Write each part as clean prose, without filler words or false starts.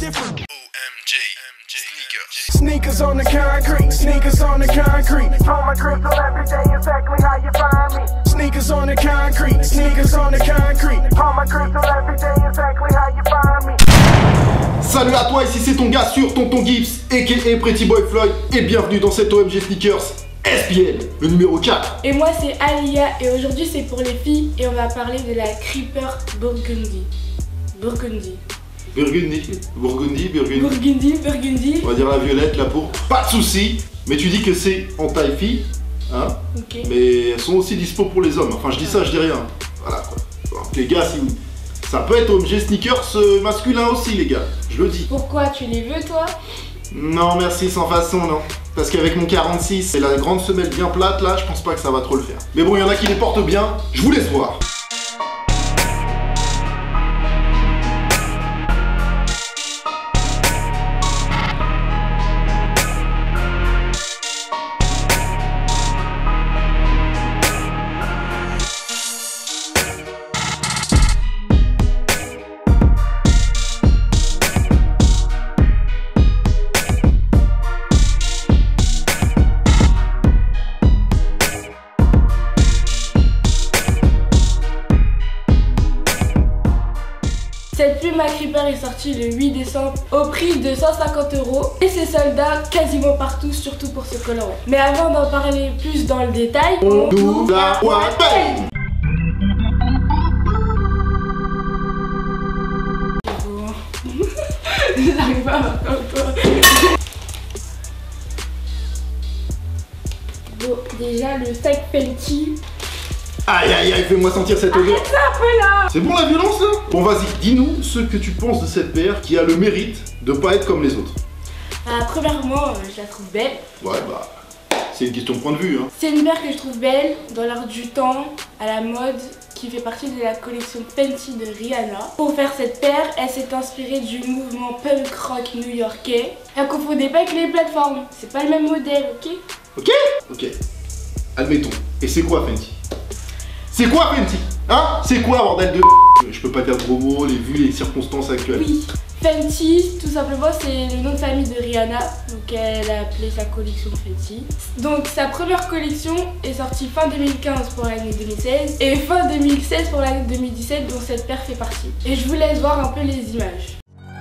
different. OMG sneakers. Sneakers on the concrete, sneakers on the concrete. On my crystal every day, exactly how you find me. Sneakers on the concrete, sneakers on the concrete. On my crystal every day, exactly how you find me. Salut à toi, ici c'est ton gars sûr, Tonton Gibbs, a.k.a. Pretty Boy Floyd, et bienvenue dans cette OMG Sneakers SPL, le numéro 4. Et moi c'est Alia, et aujourd'hui c'est pour les filles, et on va parler de la Creeper Burgundy. Burgundy. On va dire la violette, la pourpre. Pas de soucis, mais tu dis que c'est en taille fille, hein. Ok. Mais elles sont aussi dispo pour les hommes. Enfin, je dis ça, je dis rien. Voilà quoi. Alors, les gars, si ça peut être OMG Sneakers masculin aussi, les gars. Je le dis. Pourquoi tu les veux toi? Non, merci, sans façon, non. Parce qu'avec mon 46 et la grande semelle bien plate, là, je pense pas que ça va trop le faire. Mais bon, il y en a qui les portent bien. Je vous laisse voir. Cette plume à Creeper est sortie le 8 décembre au prix de 150 € et c'est soldats quasiment partout, surtout pour ce colorant. Mais avant d'en parler plus dans le détail, on ouvre la boîte. J'arrive pas encore. Bon, déjà le sac Fenty. Aïe aïe aïe, fais-moi sentir cette odeur. Arrête ça un peu là. C'est bon la violence là? Bon vas-y, dis-nous ce que tu penses de cette paire qui a le mérite de pas être comme les autres. Premièrement, je la trouve belle. Ouais bah, c'est une question de point de vue hein. C'est une paire que je trouve belle, dans l'air du temps, à la mode, qui fait partie de la collection Fenty de Rihanna. Pour faire cette paire, elle s'est inspirée du mouvement punk rock new-yorkais. Elle confondait pas avec les plateformes, c'est pas le même modèle, ok? Ok? Ok. Admettons. Et c'est quoi Fenty? C'est quoi Fenty? Hein? C'est quoi bordel de... Je peux pas dire gros mots, vu les circonstances actuelles. Oui, Fenty, tout simplement, c'est le nom de famille de Rihanna. Donc elle a appelé sa collection Fenty. Donc sa première collection est sortie fin 2015 pour l'année 2016 et fin 2016 pour l'année 2017 dont cette paire fait partie. Et je vous laisse voir un peu les images.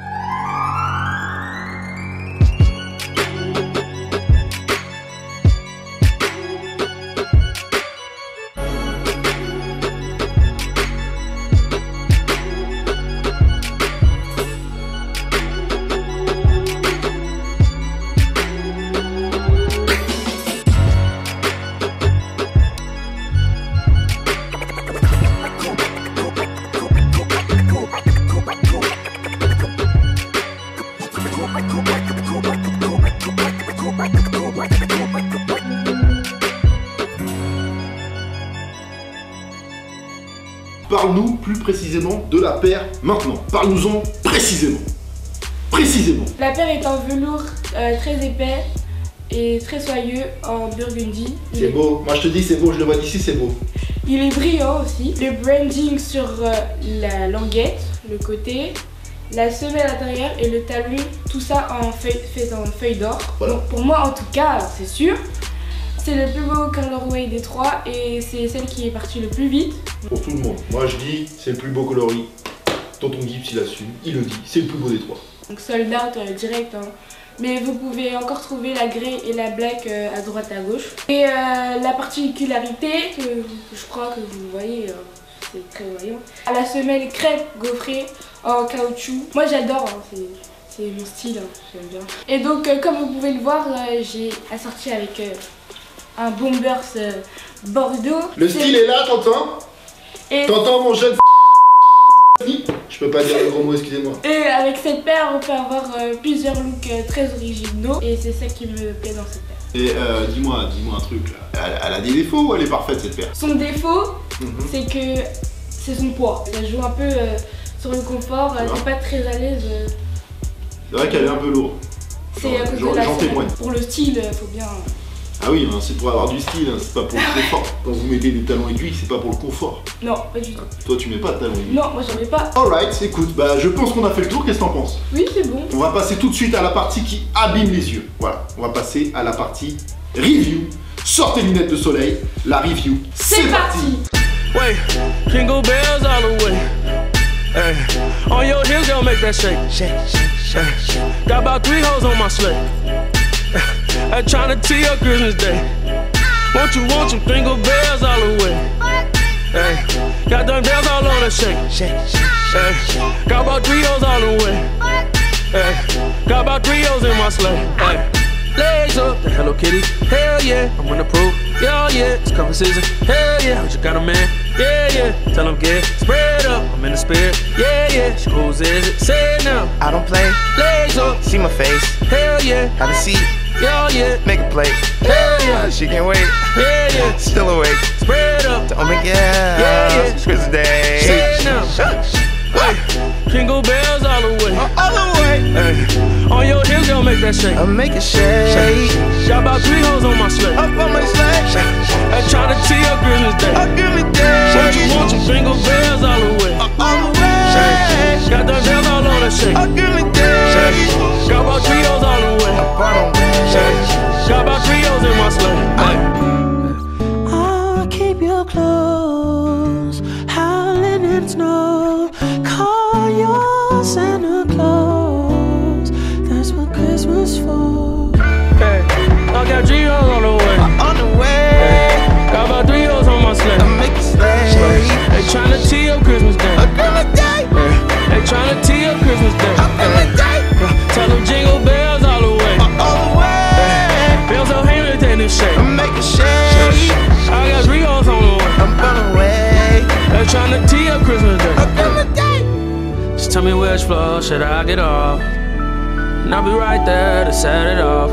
Parle-nous plus précisément de la paire maintenant. Parle-nous-en précisément. Précisément. La paire est en velours très épais et très soyeux en burgundy. C'est beau. Moi je te dis c'est beau, je le vois d'ici, c'est beau. Il est brillant aussi. Le branding sur la languette, le côté, la semelle à l'intérieur et le talon, tout ça fait en feuille d'or. Voilà. Donc pour moi en tout cas, c'est sûr. C'est le plus beau colorway des trois et c'est celle qui est partie le plus vite. Pour tout le monde. Moi je dis c'est le plus beau coloris. Tonton Gibbs il assume, il le dit, c'est le plus beau des trois. Donc sold out direct hein. Mais vous pouvez encore trouver la grey et la black à droite à gauche. Et la particularité que je crois que vous voyez, c'est très voyant. À la semelle crêpe gaufrée en caoutchouc. Moi j'adore, hein, c'est mon style, hein, j'aime bien. Et donc comme vous pouvez le voir, j'ai assorti avec un Bombers Bordeaux. Le style est là, t'entends? Et t'entends mon jeune je peux pas dire le gros mot, excusez-moi. Et avec cette paire, on peut avoir plusieurs looks très originaux. Et c'est ça qui me plaît dans cette paire. Et dis-moi un truc là. Elle a des défauts ou elle est parfaite cette paire? Son défaut, c'est que c'est son poids. Ça joue un peu sur le confort. T'es pas très à l'aise. C'est vrai qu'elle est un peu lourde. C'est à cause de la semelle. Pour le style, faut bien Ah oui, hein, c'est pour avoir du style, hein, c'est pas pour le confort. Quand vous mettez des talons aiguilles, c'est pas pour le confort. Non, pas du tout. Toi, tu mets pas de talons aiguilles? Non, moi j'en ai pas. Alright, écoute, bah je pense qu'on a fait le tour, qu'est-ce que t'en penses? Oui, c'est bon. On va passer tout de suite à la partie qui abîme les yeux. Voilà, on va passer à la partie review. Sortez les lunettes de soleil, la review, C'est parti. Wait, jingle bells all the way. Hey, on your hips, gonna make that shake. Shake, shake, shake, shake. Got about 3 hoes on my sleigh. I'm tryna tee up Christmas Day. Want you jingle bells all the way. Hey, got them bells all on the shake. Shake, shake, shake. Got about 3 hoes all the way. Hey, got about 3 hoes in my sleigh. Hey, legs up, the Hello Kitty. Hell yeah, I'm gonna prove. Yeah, yeah, it's cover season. Hell yeah, but you got a man. Yeah, yeah, tell him get spread up. I'm in the spirit. Yeah, yeah, whose is it? Say it now. I don't play. Legs up, See my face. hell yeah. Have a seat. Yeah, yeah, Make a plate. hell yeah. She can't wait. Yeah, yeah, Still awake. spread up. Oh my god. Yeah, yeah. Christmas Day. Say it now. Wait, jingle bells all the way. All the way. Hey, on your hips, gonna make that shake. I'll make a shake. Got about 3 hoes on my sleigh. Up on my sleigh. I try to tee up Christmas Day. I'll give it day. Want you jingle bells all the way. All the way. Got them bells all on the shake. I'll give it day. Got about 3 hoes all the way. Bottom way. Got about 3 hoes in my sleigh. Hey. I'll keep you close, howling in snow. Call your Santa Claus. That's what Christmas for. Hey, I got 3 hoes on the way. On the way. Got about 3 hoes on my sleigh. I'll make a sleigh. They tryna tee up Christmas Day. I'll give it day. They tryna tee up Christmas Day. I'll give it day. Tell them jingle bells all the way. All the way. Bells on hand, they take this shake. I'll make a shake. I got 3 hoes on the way. I'm on the way. They tryna tee up Christmas Day. I'll give it day. Just tell me which floor should I get off, and I'll be right there to set it off.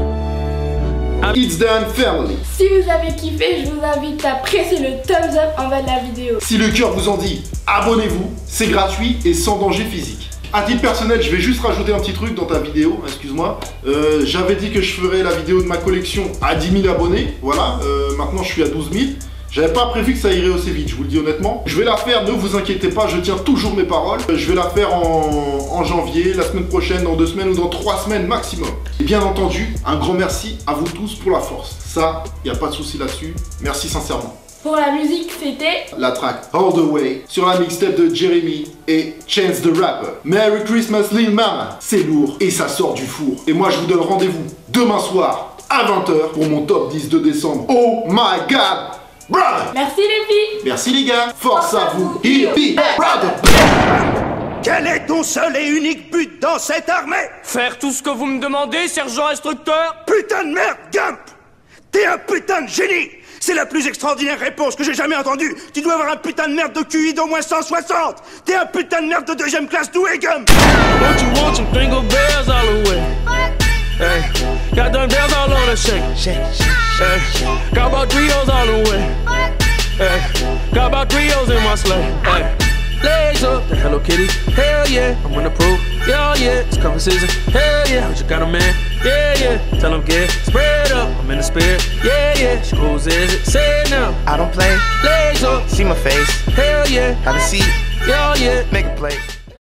It's done family. Si vous avez kiffé, je vous invite à presser le thumbs up en bas de la vidéo. Si le cœur vous en dit, abonnez-vous, c'est gratuit et sans danger physique. À titre personnel, je vais juste rajouter un petit truc dans ta vidéo, excuse-moi. J'avais dit que je ferais la vidéo de ma collection à 10 000 abonnés, voilà. Maintenant, je suis à 12 000. J'avais pas prévu que ça irait aussi vite, je vous le dis honnêtement. Je vais la faire, ne vous inquiétez pas, je tiens toujours mes paroles. Je vais la faire en janvier, la semaine prochaine, dans 2 semaines ou dans 3 semaines maximum. Et bien entendu, un grand merci à vous tous pour la force. Ça, y a pas de souci là-dessus. Merci sincèrement. Pour la musique, c'était La track All The Way sur la mixtape de Jeremy et Chance the Rapper. Merry Christmas Lil Mama, c'est lourd et ça sort du four. Et moi je vous donne rendez-vous demain soir à 20h pour mon top 10 de décembre. Oh my god, brother! Merci les filles. Merci les gars, force à vous, hippie, brother! Quel est ton seul et unique but dans cette armée? Faire tout ce que vous me demandez, sergent instructeur. Putain de merde, Gump! T'es un putain de génie! C'est la plus extraordinaire réponse que j'ai jamais entendue! Tu dois avoir un putain de merde de QI d'au moins 160! T'es un putain de merde de 2ème classe doué, Gump! Want you jingle bells all the way. Hey, got them bells all on the shake. Shake, shake, shake. Got about 3 hoes all the way. Hey, got about 3 hoes in my sleigh. Hey, legs up, the Hello Kitty. Hell yeah, I'm gonna prove. Yeah, yeah, it's cover season. Hell yeah, but you got a man. Yeah, yeah, tell him get spread up. I'm in the spirit. Yeah, yeah, whose is it? Say it now. I don't play. Legs up, See my face. hell yeah. Have a seat. Yeah, yeah, Make a plate.